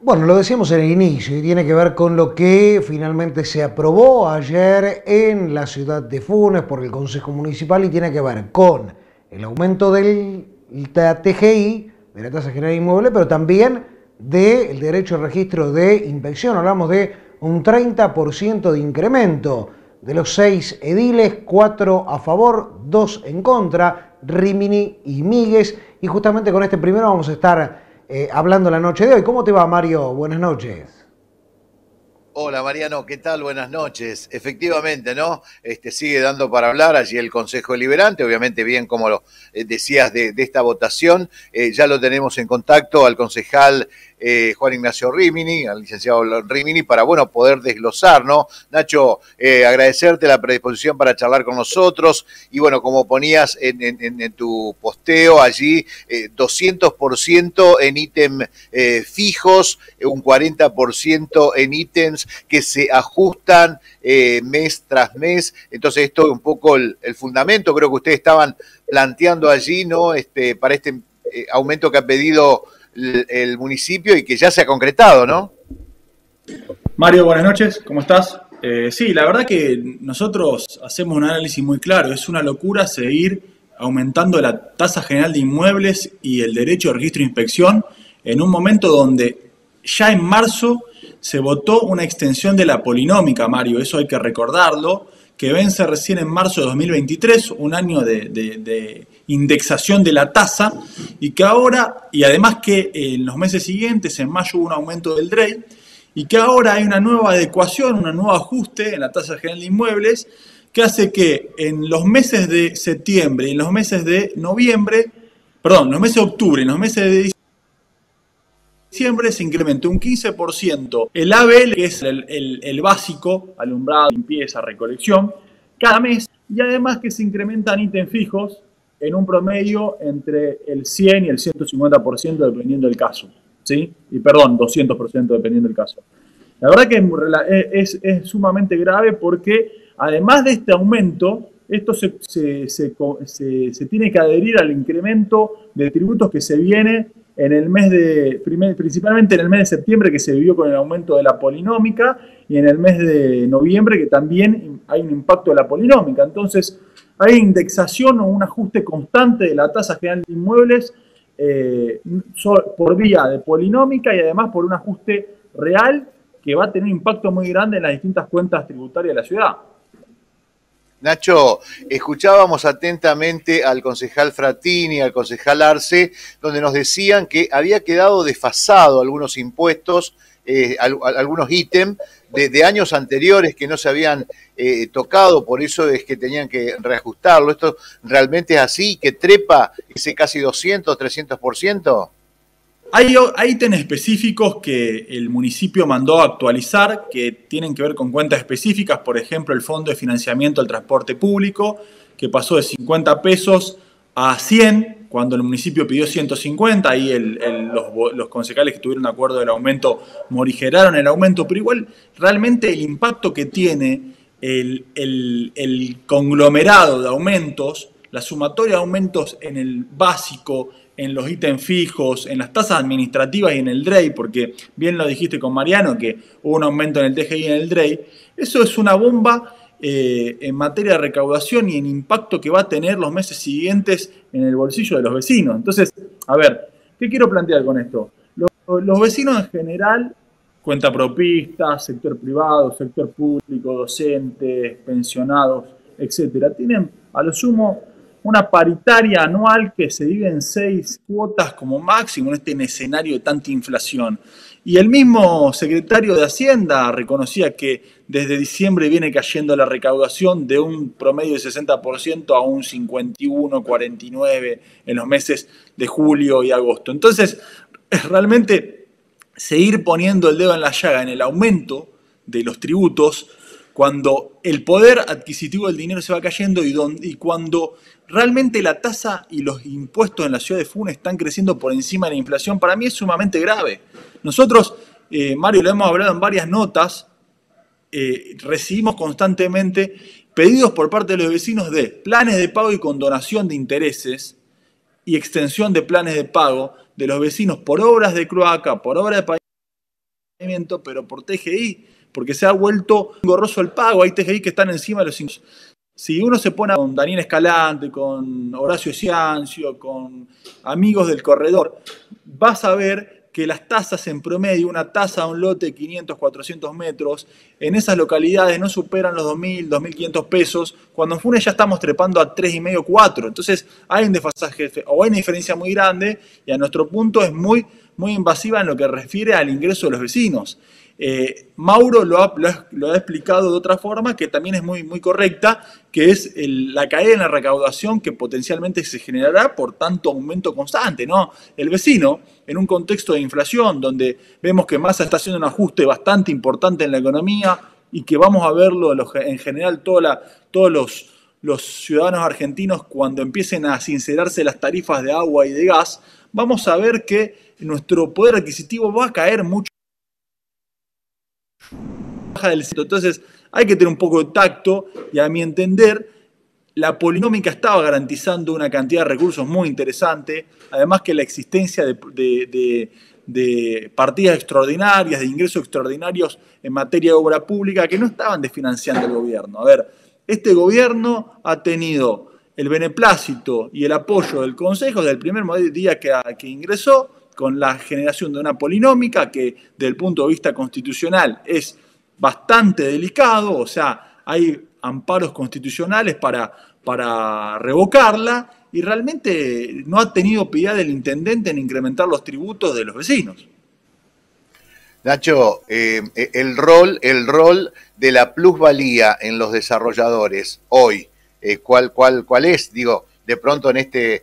Bueno, lo decíamos en el inicio y tiene que ver con lo que finalmente se aprobó ayer en la ciudad de Funes por el Consejo Municipal y tiene que ver con el aumento de la TGI, de la tasa general de inmueble, pero también del derecho al registro de inspección. Hablamos de un 30% de incremento de los 6 ediles, 4 a favor, 2 en contra, Rimini y Míguez. Y justamente con este primero vamos a estar hablando la noche de hoy. ¿Cómo te va, Mario? Buenas noches. Hola Mariano, ¿qué tal? Buenas noches. Efectivamente, ¿no? Sigue dando para hablar allí el Consejo Deliberante, obviamente bien como lo decías de esta votación, ya lo tenemos en contacto al concejal Juan Ignacio Rimini, al licenciado Rimini, para, bueno, poder desglosar, ¿no? Nacho, agradecerte la predisposición para charlar con nosotros y, bueno, como ponías en tu posteo allí, 200% en ítem fijos, un 40% en ítems que se ajustan mes tras mes. Entonces esto es un poco el fundamento, creo que ustedes estaban planteando allí, ¿no? Para este aumento que ha pedido el municipio y que ya se ha concretado, ¿no? Mario, buenas noches, ¿cómo estás? Sí, la verdad que nosotros hacemos un análisis muy claro. Es una locura seguir aumentando la tasa general de inmuebles y el derecho de registro e inspección en un momento donde ya en marzo se votó una extensión de la polinómica, Mario, eso hay que recordarlo, que vence recién en marzo de 2023, un año de indexación de la tasa, y que ahora, y además que en los meses siguientes, en mayo hubo un aumento del DREI, y que ahora hay una nueva adecuación, un nuevo ajuste en la tasa general de inmuebles, que hace que en los meses de septiembre y en los meses de noviembre, perdón, los meses de octubre y en los meses de diciembre se incrementa un 15% el ABL, que es el básico, alumbrado, limpieza, recolección, cada mes, y además que se incrementan ítems fijos en un promedio entre el 100 y el 150% dependiendo del caso, ¿sí? Y perdón, 200% dependiendo del caso. La verdad que es sumamente grave porque además de este aumento, esto se tiene que adherir al incremento de tributos que se viene en el mes principalmente en el mes de septiembre, que se vivió con el aumento de la polinómica, y en el mes de noviembre, que también hay un impacto de la polinómica. Entonces, hay indexación o un ajuste constante de la tasa general de inmuebles por vía de polinómica y además por un ajuste real que va a tener un impacto muy grande en las distintas cuentas tributarias de la ciudad. Nacho, escuchábamos atentamente al concejal Frattini, al concejal Arce, donde nos decían que había quedado desfasado algunos impuestos, algunos ítems de años anteriores que no se habían tocado, por eso es que tenían que reajustarlo. ¿Esto realmente es así, que trepa ese casi 200, 300%? Hay ítems específicos que el municipio mandó a actualizar que tienen que ver con cuentas específicas, por ejemplo, el Fondo de Financiamiento del Transporte Público, que pasó de 50 pesos a 100, cuando el municipio pidió 150, ahí los concejales que tuvieron acuerdo del aumento morigeraron el aumento, pero igual realmente el impacto que tiene el conglomerado de aumentos, la sumatoria de aumentos en el básico, en los ítems fijos, en las tasas administrativas y en el DREI, porque bien lo dijiste con Mariano, que hubo un aumento en el TGI y en el DREI, eso es una bomba en materia de recaudación y en impacto que va a tener los meses siguientes en el bolsillo de los vecinos. Entonces, a ver, ¿qué quiero plantear con esto? Los vecinos en general, cuentapropistas, sector privado, sector público, docentes, pensionados, etcétera, tienen a lo sumo una paritaria anual que se divide en 6 cuotas como máximo en este escenario de tanta inflación. Y el mismo secretario de Hacienda reconocía que desde diciembre viene cayendo la recaudación de un promedio de 60% a un 51, 49 en los meses de julio y agosto. Entonces, realmente seguir poniendo el dedo en la llaga en el aumento de los tributos cuando el poder adquisitivo del dinero se va cayendo y cuando realmente la tasa y los impuestos en la ciudad de Funes están creciendo por encima de la inflación, para mí es sumamente grave. Nosotros, Mario, lo hemos hablado en varias notas, recibimos constantemente pedidos por parte de los vecinos de planes de pago y condonación de intereses y extensión de planes de pago de los vecinos por obras de cloaca, por obras de pero por TGI, porque se ha vuelto engorroso el pago. Hay TGI que están encima de los 5. Si uno se pone con Daniel Escalante, con Horacio Ciancio, con amigos del corredor, vas a ver que las tasas en promedio, una tasa a un lote de 500, 400 metros, en esas localidades no superan los 2.000, 2.500 pesos, cuando en Funes ya estamos trepando a 3,5, 4. Entonces hay un desfasaje o hay una diferencia muy grande y a nuestro punto es muy invasiva en lo que refiere al ingreso de los vecinos. Mauro lo ha explicado de otra forma que también es muy correcta, que es la caída en la recaudación que potencialmente se generará por tanto aumento constante, ¿no? El vecino, en un contexto de inflación donde vemos que Massa está haciendo un ajuste bastante importante en la economía y que vamos a verlo en general todos los ciudadanos argentinos cuando empiecen a sincerarse las tarifas de agua y de gas, vamos a ver que nuestro poder adquisitivo va a caer mucho del centro. Entonces hay que tener un poco de tacto y a mi entender la polinómica estaba garantizando una cantidad de recursos muy interesante, además que la existencia de partidas extraordinarias, de ingresos extraordinarios en materia de obra pública que no estaban desfinanciando el gobierno. A ver, este gobierno ha tenido el beneplácito y el apoyo del Consejo desde el primer día que ingresó, con la generación de una polinómica que desde el punto de vista constitucional es bastante delicado, o sea, hay amparos constitucionales para revocarla y realmente no ha tenido piedad del intendente en incrementar los tributos de los vecinos. Nacho, el rol de la plusvalía en los desarrolladores hoy, ¿cuál es? Digo, de pronto en este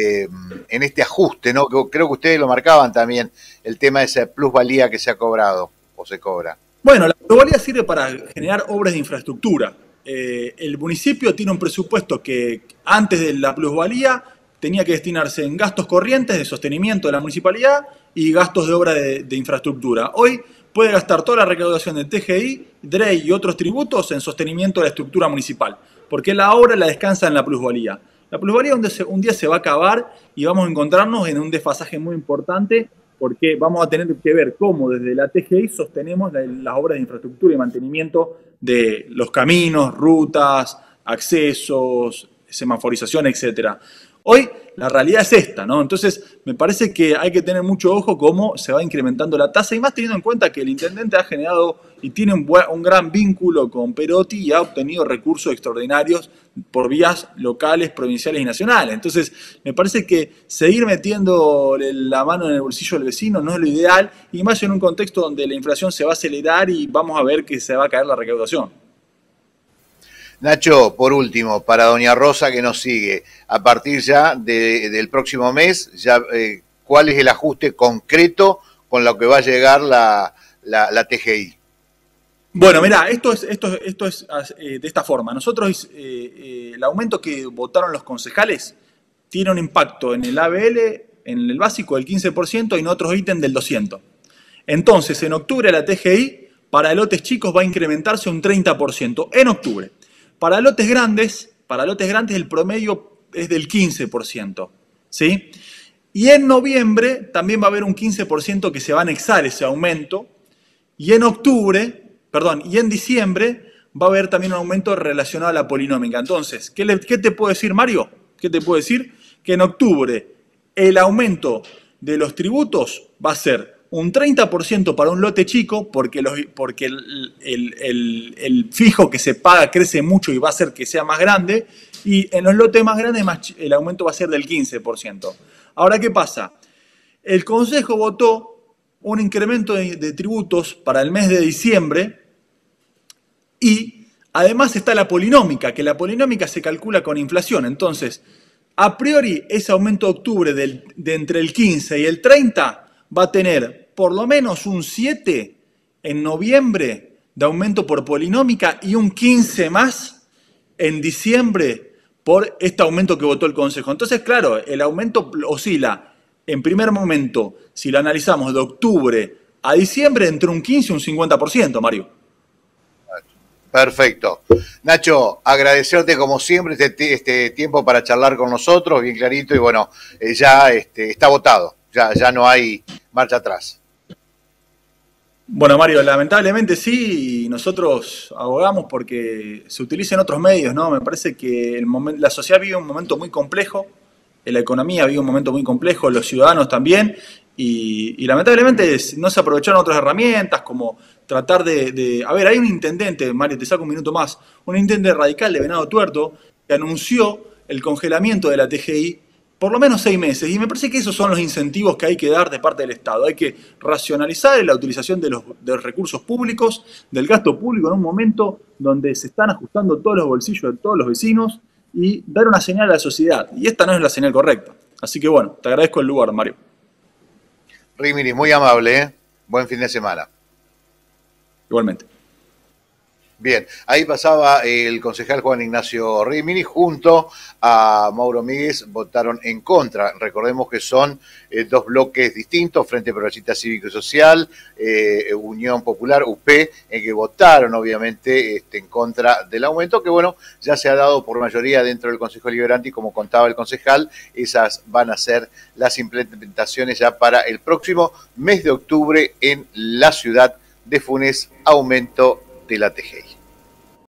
ajuste, ¿no? Creo que ustedes lo marcaban también, el tema de esa plusvalía que se ha cobrado o se cobra. Bueno, la plusvalía sirve para generar obras de infraestructura. El municipio tiene un presupuesto que antes de la plusvalía tenía que destinarse en gastos corrientes de sostenimiento de la municipalidad y gastos de obra de infraestructura. Hoy puede gastar toda la recaudación de TGI, DREI y otros tributos en sostenimiento de la estructura municipal, porque la obra la descansa en la plusvalía. La plusvalía un día se va a acabar y vamos a encontrarnos en un desfasaje muy importante porque vamos a tener que ver cómo desde la TGI sostenemos las obras de infraestructura y mantenimiento de los caminos, rutas, accesos, semaforización, etc. Hoy la realidad es esta, ¿no? Entonces me parece que hay que tener mucho ojo cómo se va incrementando la tasa y más teniendo en cuenta que el intendente ha generado y tiene un gran vínculo con Perotti y ha obtenido recursos extraordinarios por vías locales, provinciales y nacionales. Entonces me parece que seguir metiendo la mano en el bolsillo del vecino no es lo ideal y más en un contexto donde la inflación se va a acelerar y vamos a ver que se va a caer la recaudación. Nacho, por último, para doña Rosa que nos sigue, a partir ya del próximo mes, ya, ¿cuál es el ajuste concreto con lo que va a llegar la TGI? Bueno, mirá, esto es de esta forma. Nosotros, el aumento que votaron los concejales tiene un impacto en el ABL, en el básico del 15% y en otros ítems del 200%. Entonces, en octubre la TGI para lotes chicos va a incrementarse un 30% en octubre. Para lotes grandes el promedio es del 15%, ¿sí? Y en noviembre también va a haber un 15% que se va a anexar ese aumento. Y en diciembre va a haber también un aumento relacionado a la polinómica. Entonces, ¿qué te puedo decir, Mario? ¿Qué te puedo decir? Que en octubre el aumento de los tributos va a ser un 30% para un lote chico, porque el fijo que se paga crece mucho y va a hacer que sea más grande, y en los lotes más grandes el aumento va a ser del 15%. Ahora, ¿qué pasa? El Consejo votó un incremento de tributos para el mes de diciembre y además está la polinómica, que la polinómica se calcula con inflación. Entonces, a priori, ese aumento de octubre de entre el 15 y el 30 va a tener por lo menos un 7 en noviembre de aumento por polinómica y un 15 más en diciembre por este aumento que votó el Consejo. Entonces, claro, el aumento oscila en primer momento, si lo analizamos de octubre a diciembre, entre un 15 y un 50%, Mario. Perfecto. Nacho, agradecerte como siempre este tiempo para charlar con nosotros, bien clarito, y bueno, ya está votado, ya no hay marcha atrás. Bueno, Mario, lamentablemente sí, y nosotros abogamos porque se utilicen otros medios, ¿no? Me parece que la sociedad vive un momento muy complejo, la economía vive un momento muy complejo, los ciudadanos también, y lamentablemente no se aprovecharon otras herramientas como tratar A ver, hay un intendente, Mario, te saco un minuto más, un intendente radical de Venado Tuerto que anunció el congelamiento de la TGI por lo menos 6 meses. Y me parece que esos son los incentivos que hay que dar de parte del Estado. Hay que racionalizar la utilización de los recursos públicos, del gasto público en un momento donde se están ajustando todos los bolsillos de todos los vecinos y dar una señal a la sociedad. Y esta no es la señal correcta. Así que bueno, te agradezco el lugar, Mario. Rimini, muy amable, ¿eh? Buen fin de semana. Igualmente. Bien, ahí pasaba el concejal Juan Ignacio Rimini junto a Mauro Míguez, votaron en contra. Recordemos que son dos bloques distintos, Frente Progresista Cívico y Social, Unión Popular, UP, en que votaron obviamente en contra del aumento, que bueno, ya se ha dado por mayoría dentro del Consejo Deliberante y como contaba el concejal, esas van a ser las implementaciones ya para el próximo mes de octubre en la ciudad de Funes, aumento de la TGI.